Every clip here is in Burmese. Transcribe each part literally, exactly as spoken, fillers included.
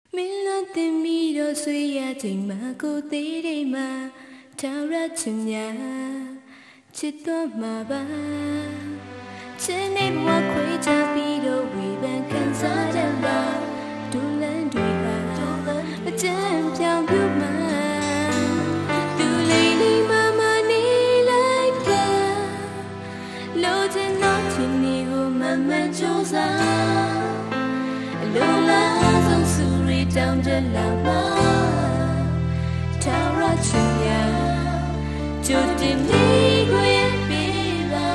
တင်ပြီးတော့ဆွေရချိန်မှာကိုသေးတယ်မှာထာဝရချင်ညာချစ်တော်မှာပါချစ်နေဘဝခွေချပြီးတော့ဝေဖန်ခံစားတယ်ပါဒူလန်တွေဟာအကြမ်းပြောင်းပြမှာဒူလေးလေးမမနေလိုက်ပါလိုချင်တော့ချင်နေကိုမမှန်ကြိုးစားလိုလားဆုံးစုရီတောင်းကြလာမှာထာဝရချင်ညာကြိုတင်နေခွေပေးပါ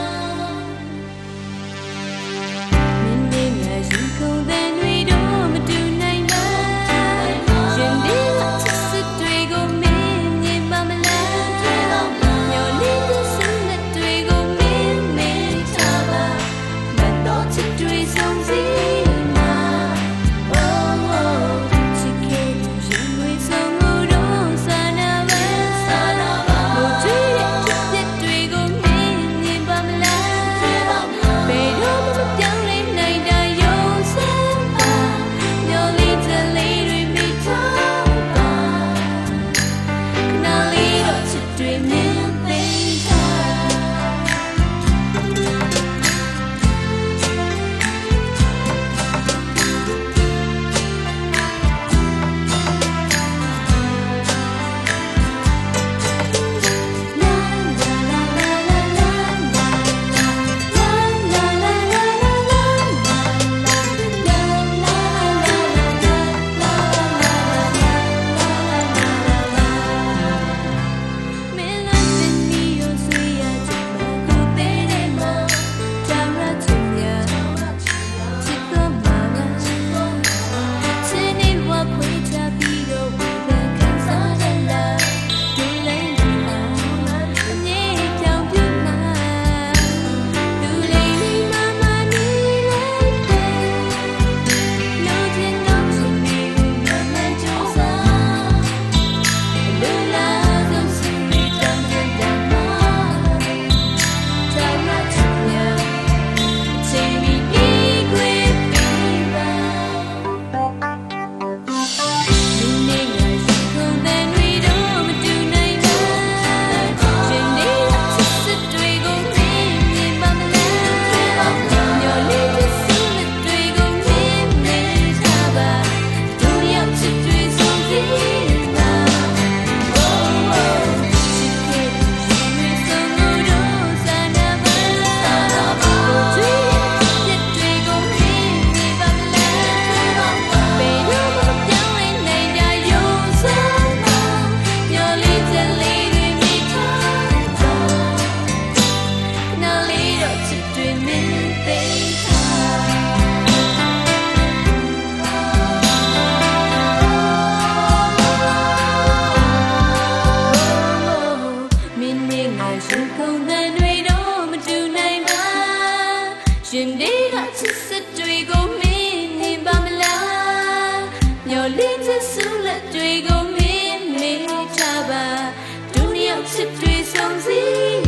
မင်းနဲ့ငါရင်ခုန်တဲ့တွေတော့မတူနိုင်ပါရင်ဒီချစ်စစ်တွေကိုမင်းမြင်ပါမလားမျောလေးတဲ့စနဲ့တွေကိုမင်းမင်းထားပါမတော်ချစ်တွေဆုံးစီရှင်ဒီကချစ်စစ်တွေကိုမင်းမြင်ပါမလားမျောလေးချစ်စုလက်တွေကိုမင်းမေ့ချပါဒုညောက်ချစ်တွေဆုံးစီ